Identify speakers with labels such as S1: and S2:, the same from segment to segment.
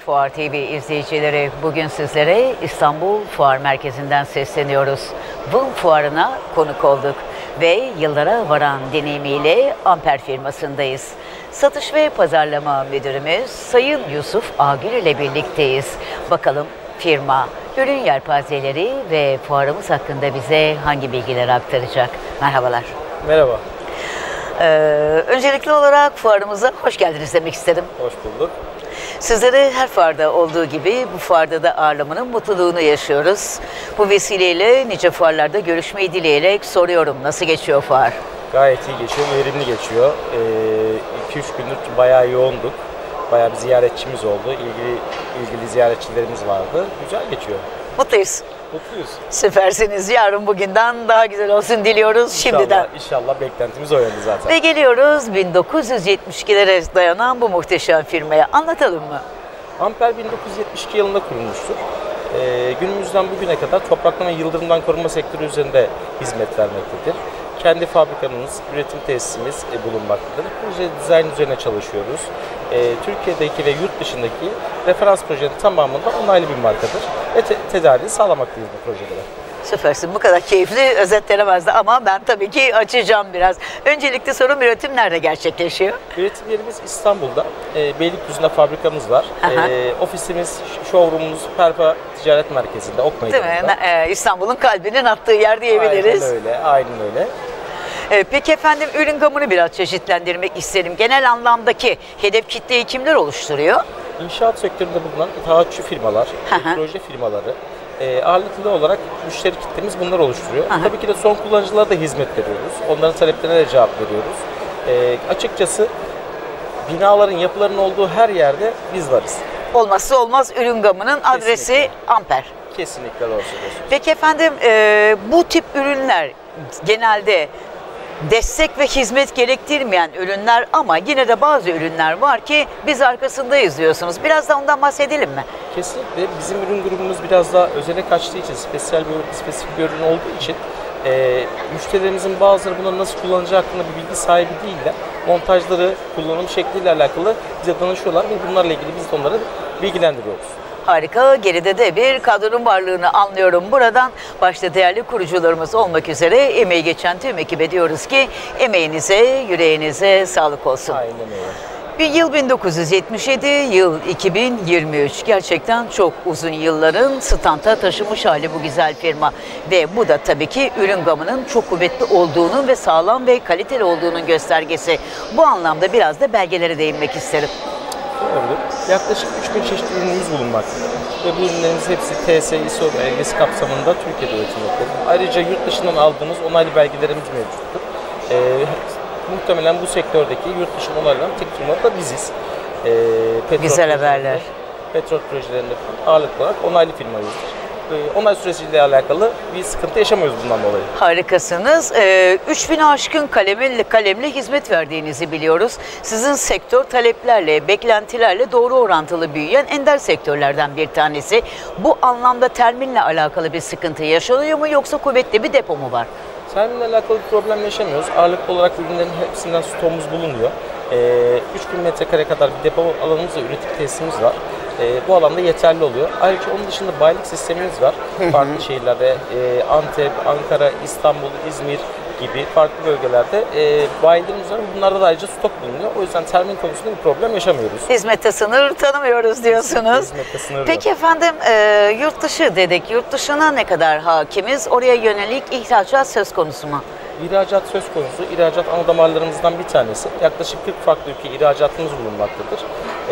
S1: Fuar TV izleyicileri, bugün sizlere İstanbul Fuar Merkezi'nden sesleniyoruz. VIM Fuarı'na konuk olduk ve yıllara varan deneyimiyle Amper firmasındayız. Satış ve Pazarlama Müdürümüz Sayın Yusuf Agil ile birlikteyiz. Bakalım firma, ürün yelpazeleri ve fuarımız hakkında bize hangi bilgileri aktaracak? Merhabalar.
S2: Merhaba.
S1: Öncelikli olarak fuarımıza hoş geldiniz demek istedim.
S2: Hoş bulduk.
S1: Sizleri her fuarda olduğu gibi bu fuarda da ağırlamanın mutluluğunu yaşıyoruz. Bu vesileyle nice fuarlarda görüşmeyi dileyerek soruyorum, nasıl geçiyor fuar?
S2: Gayet iyi geçiyor, verimli geçiyor. 2-3 gündür bayağı yoğunduk. Bayağı bir ziyaretçimiz oldu. İlgili ziyaretçilerimiz vardı. Güzel geçiyor.
S1: Mutluyuz.
S2: Mutluyuz.
S1: Süpersiniz. Yarın bugünden daha güzel olsun diliyoruz şimdiden.
S2: İnşallah beklentimiz o yönde zaten.
S1: Ve geliyoruz 1972'lere dayanan bu muhteşem firmaya. Anlatalım mı?
S2: Amper 1972 yılında kurulmuştur. Günümüzden bugüne kadar topraklama ve yıldırımdan korunma sektörü üzerinde hizmet vermektedir. Kendi fabrikamız, üretim tesisimiz bulunmaktadır. Proje dizayn üzerine çalışıyoruz. Türkiye'deki ve yurt dışındaki referans projenin tamamında onaylı bir markadır. Ve tedariği sağlamaktayız bu projelere.
S1: Süpersin. Bu kadar keyifli özetlenemezdi ama ben tabii ki açacağım biraz. Öncelikle sorum, üretim nerede gerçekleşiyor?
S2: Üretim yerimiz İstanbul'da. Beylikdüzü'nde fabrikamız var. Ofisimiz, showroomumuz Perpa Ticaret Merkezi'nde, Ok Meydanı'nda.
S1: Değil mi? İstanbul'un kalbinin attığı yer diyebiliriz.
S2: Aynen öyle, aynen öyle.
S1: Peki efendim, ürün gamını biraz çeşitlendirmek isterim. Genel anlamdaki hedef kitleyi kimler oluşturuyor?
S2: İnşaat sektöründe bulunan taahhütçü firmalar, proje firmaları, ağırlıklı olarak müşteri kitlemiz bunlar oluşturuyor. Tabii ki de son kullanıcılara da hizmet veriyoruz. Onların taleplerine de cevap veriyoruz. Açıkçası binaların, yapıların olduğu her yerde biz varız.
S1: Olmazsa olmaz ürün gamının adresi Amper.
S2: Kesinlikle doğru söylüyorsunuz.
S1: Peki efendim, bu tip ürünler genelde destek ve hizmet gerektirmeyen ürünler ama yine de bazı ürünler var ki biz arkasındayız diyorsunuz. Biraz da ondan bahsedelim mi?
S2: Kesinlikle. Bizim ürün grubumuz biraz daha özele kaçtığı için, spesifik bir ürün olduğu için müşterilerimizin bazıları bunları nasıl kullanacağı hakkında bir bilgi sahibi değiller. Montajları, kullanım şekliyle alakalı bize danışıyorlar ve bunlarla ilgili biz de onları bilgilendiriyoruz.
S1: Harika. Geride de bir kadronun varlığını anlıyorum buradan. Başta değerli kurucularımız olmak üzere emeği geçen tüm ekibe diyoruz ki emeğinize, yüreğinize sağlık olsun.
S2: Aynen öyle.
S1: Bir yıl 1977, yıl 2023. Gerçekten çok uzun yılların standa taşımış hali bu güzel firma. Ve bu da tabii ki ürün gamının çok kuvvetli olduğunun ve sağlam ve kaliteli olduğunun göstergesi. Bu anlamda biraz da belgelere değinmek isterim.
S2: Doğrudur. Yaklaşık 3000 çeşit ürünümüz bulunmaktadır. Ve bu ürünlerimiz hepsi TS, ISO belgesi kapsamında Türkiye'de üretilmektedir. Ayrıca yurt dışından aldığımız onaylı belgelerimiz mevcuttur. Muhtemelen bu sektördeki yurt dışından onaylanan tek firma da biziz.
S1: Güzel haberler.
S2: Petrol projelerinde ağırlıklı olarak onaylı firmayızdır. Onay süreciyle alakalı bir sıkıntı yaşamıyoruz bundan dolayı.
S1: Harikasınız. 3000'e aşkın kalemle hizmet verdiğinizi biliyoruz. Sizin sektör taleplerle, beklentilerle doğru orantılı büyüyen ender sektörlerden bir tanesi. Bu anlamda terminle alakalı bir sıkıntı yaşanıyor mu, yoksa kuvvetli bir depo mu var?
S2: Terminle alakalı bir problem yaşamıyoruz. Ağırlıklı olarak ürünlerin hepsinden stoğumuz bulunuyor. 3000 metrekare kadar bir depo alanımız ve üretim tesisimiz var. Bu alanda yeterli oluyor. Ayrıca onun dışında bayilik sistemimiz var. Farklı şehirlerde, Antep, Ankara, İstanbul, İzmir gibi farklı bölgelerde bayilerimiz var. Bunlarda da ayrıca stok bulunuyor. O yüzden termin konusunda bir problem yaşamıyoruz.
S1: Hizmette sınır tanımıyoruz diyorsunuz.
S2: Hizmette sınır
S1: Peki
S2: yok.
S1: efendim, yurt dışı dedik. Yurt dışına ne kadar hakimiz? Oraya yönelik ihracat söz konusu mu?
S2: İhracat söz konusu. İhracat ana damarlarımızdan bir tanesi. Yaklaşık 40 farklı ülke ihracatımız bulunmaktadır.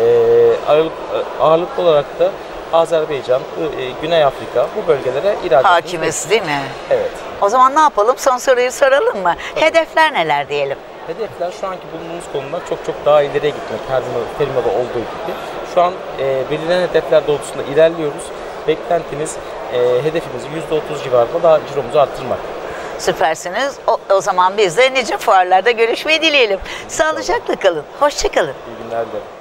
S2: Ağırlıklı olarak da Azerbaycan, Güney Afrika, bu bölgelere ihracatımız
S1: Hakimiz değil mi?
S2: Evet.
S1: O zaman ne yapalım? Son soruyu soralım mı? Tabii. Hedefler neler diyelim?
S2: Hedefler şu anki bulunduğumuz konudan çok daha ileriye gitmek, her firmada olduğu gibi. Şu an belirlenen hedefler doğrultusunda ilerliyoruz. Beklentimiz, hedefimiz %30 civarında daha ciromuzu arttırmak.
S1: Süpersiniz. O zaman biz de nice fuarlarda görüşmeyi dileyelim. Sağlıcakla kalın. Hoşça kalın.
S2: İyi günler dilerim.